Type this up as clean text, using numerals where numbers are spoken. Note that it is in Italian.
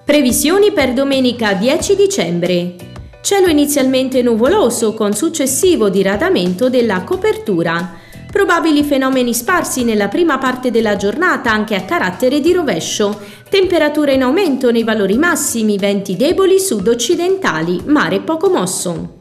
Previsioni per domenica 10 dicembre. Cielo inizialmente nuvoloso con successivo diradamento della copertura. Probabili fenomeni sparsi nella prima parte della giornata anche a carattere di rovescio. Temperature in aumento nei valori massimi, venti deboli sud-occidentali, mare poco mosso.